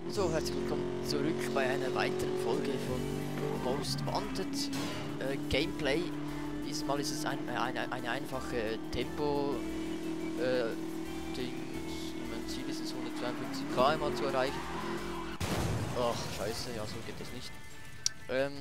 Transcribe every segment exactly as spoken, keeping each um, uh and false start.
So, herzlich willkommen zurück bei einer weiteren Folge von Most Wanted äh, Gameplay. Dieses Mal ist es ein, äh, eine, eine einfache Tempo äh, Ding. Mein Ziel ist es hundertzweiundfünfzig Kilometer pro Stunde zu erreichen. Ach, scheiße, ja, so geht das nicht. Ähm,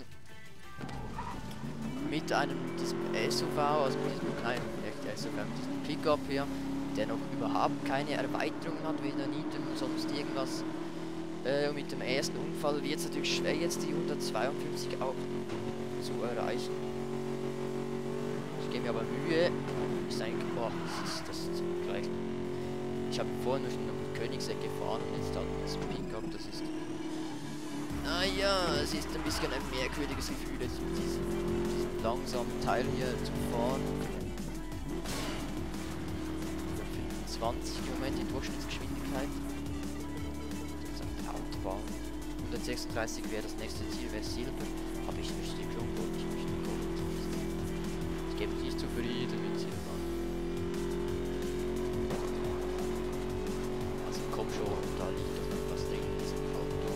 mit einem diesem S U V, also mit diesem kleinen, nicht S U V, mit diesem Pickup hier, der noch überhaupt keine Erweiterungen hat, weder Nieten und sonst irgendwas. Äh, und mit dem ersten Unfall wird es natürlich schwer, jetzt die hundertzweiundfünfzig auch zu erreichen. Ich gebe mir aber Mühe. Ist eigentlich, boah, das ist, das ist gleich. Ich habe vorhin noch mit Königseck gefahren und jetzt dann das Pickup, das ist. Naja, es ist ein bisschen ein merkwürdiges Gefühl, jetzt mit diesem, diesem langsamen Teil hier zu fahren. fünfundzwanzig Kilometer die Durchschnittsgeschwindigkeit. Autobahn. hundertsechsunddreißig wäre das nächste Ziel, wäre Silber. Aber ich möchte schon Gold, ich möchte Gold. Ich gebe mich nicht zufrieden mit Silber. Also komm schon, da liegt doch noch was drin in diesem Auto.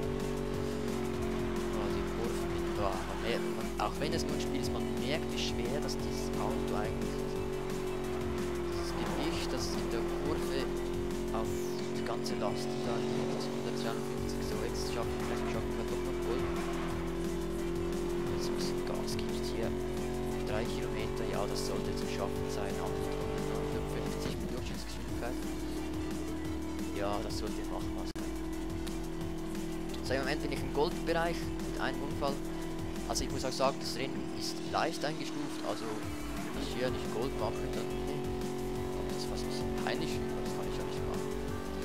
Oh, die Kurven mit da. Man merkt, man, auch wenn es nur ein Spiel ist, man merkt, wie schwer dass dieses Auto eigentlich ist. Das Gewicht, das in der Kurve auf die ganze Last da liegt, das hundertzweiundfünfzig, so jetzt schaffen wir vielleicht schaffen wir doch noch Gold. Jetzt ein bisschen Gas gibt hier. drei Kilometer, ja, das sollte zu schaffen sein. fünfzig mit Durchschnittsgeschwindigkeit. Ja, das sollte machen was. So, im Moment bin ich im Goldbereich mit einem Unfall. Also ich muss auch sagen, das Rennen ist leicht eingestuft, also wenn ich hier nicht Gold mache, dann kommt das fast ein bisschen peinlich, aber das kann ich ja nicht machen.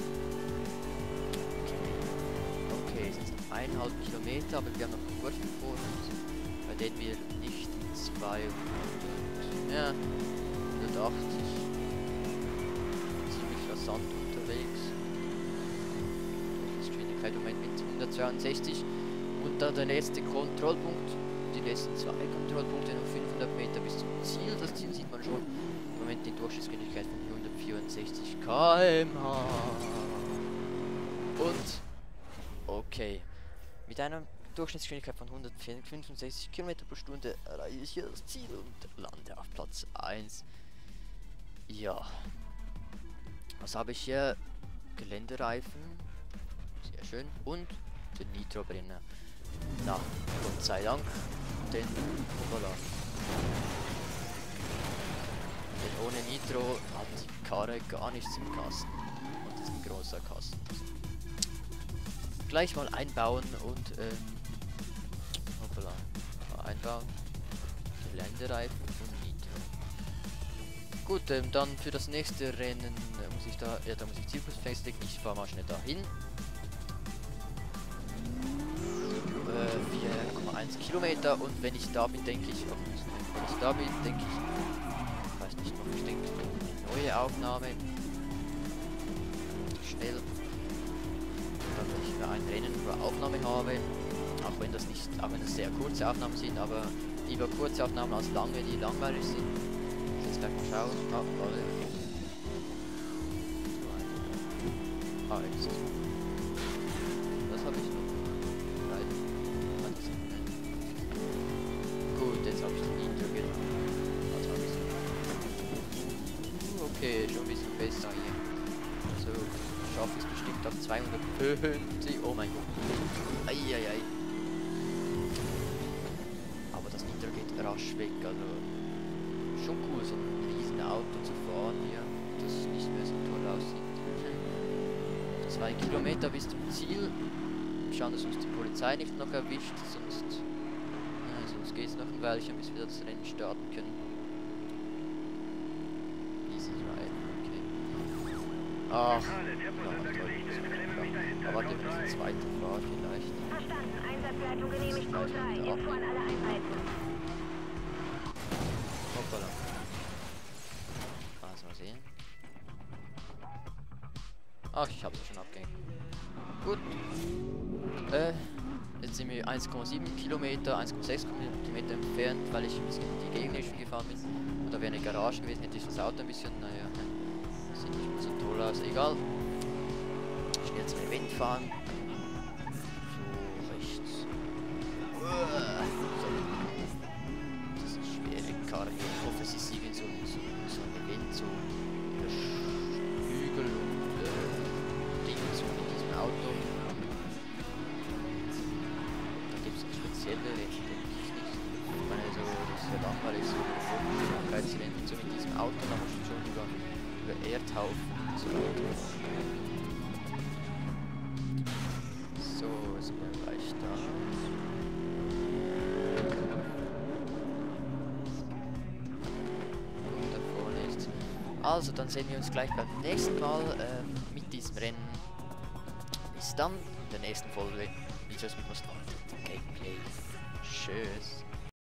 Okay, es sind eineinhalb Kilometer, aber wir haben noch einen Kurven vor uns, bei denen wir nicht zweihundert, ja, hundertachtzig, ziemlich rasant unterwegs. Geschwindigkeit im Moment mit hundertzweiundsechzig und dann der letzte Kontrollpunkt, die letzten zwei Kontrollpunkte, noch fünfhundert Meter bis zum Ziel. Das Ziel sieht man schon. Im Moment die Durchschnittsgeschwindigkeit von hundertvierundsechzig Kilometer pro Stunde. Und okay, mit einer Durchschnittsgeschwindigkeit von hundertfünfundsechzig Kilometer pro Stunde erreiche ich hier das Ziel und lande auf Platz eins. Ja. Was habe ich hier? Geländereifen. Sehr schön. Und den Nitrobrenner. Na, Gott sei Dank. Denn, voilà. Denn ohne Nitro hat die Karre gar nichts im Kasten. Und das ist ein großer Kasten. Gleich mal einbauen und ähm, hoppala, einbauen, Geländereifen und Nitro. Gut, ähm, dann für das nächste Rennen äh, muss ich da, ja, da muss ich Zielkurs festlegen. Ich fahre mal schnell dahin. Äh, vier Komma eins Kilometer und wenn ich da bin, denke ich, oh, wenn ich da bin, denke ich, ich weiß nicht noch, ich denke, neue Aufnahme, schnell. Wenn ich für ein Rennen nur Aufnahme habe, auch wenn das nicht, auch wenn das sehr kurze Aufnahmen sind, aber lieber kurze Aufnahmen als lange, die langweilig sind. Jetzt gleich mal schauen. Ah, warte. Ah, jetzt. Das habe ich noch. Nein. Gut, jetzt habe ich den Nitro genommen. Also habe ich so. Okay, schon ein bisschen besser hier. So. Schaffe ich es bestimmt auf zweihundertfünfzig. Oh mein Gott. Eieiei. Aber das Nitro geht rasch weg. Also schon cool, so ein riesen Auto zu fahren hier. Das nicht mehr so toll aussieht. Zwei Kilometer bis zum Ziel. Schauen, dass uns die Polizei nicht noch erwischt. Sonst, ja, sonst geht es noch ein Weilchen, bis wir das Rennen starten können. Easy Ride, okay. Ach. Aber warte, wir müssen zweite Fahrt vielleicht. Verstanden. Einsatzleitung genehmigt. Code drei. Info an alle Einheiten. Hoppala. Also mal sehen. Ach, ich habe es schon abgehängt. Gut. Äh, jetzt sind wir eins Komma sieben Kilometer, eins Komma sechs Kilometer entfernt, weil ich ein bisschen in die Gegend nicht gefahren bin. Und da wäre eine Garage gewesen, hätte ich das Auto ein bisschen, naja, sieht nicht mehr so toll aus. Egal. Schnell zum Event fahren. So. Das ist eine schwere Karre. Ich hoffe, es ist irgendwie so, so, so ein Event, so über Hügel und äh, Dinge so mit diesem Auto. Da gibt es eine spezielle Rechte, denke ich nicht. Ich meine, so, das ist ja langweilig, so Hochgeschwindigkeitsrennen, so mit diesem Auto, da musst du schon über, über Erdhaufen und so weiter. So, sind wir gleich da. Und da vorne ist. Also, dann sehen wir uns gleich beim nächsten Mal äh, mit diesem Rennen. Bis dann in der nächsten Folge. Videos mit Most Wanted Gameplay. Tschüss.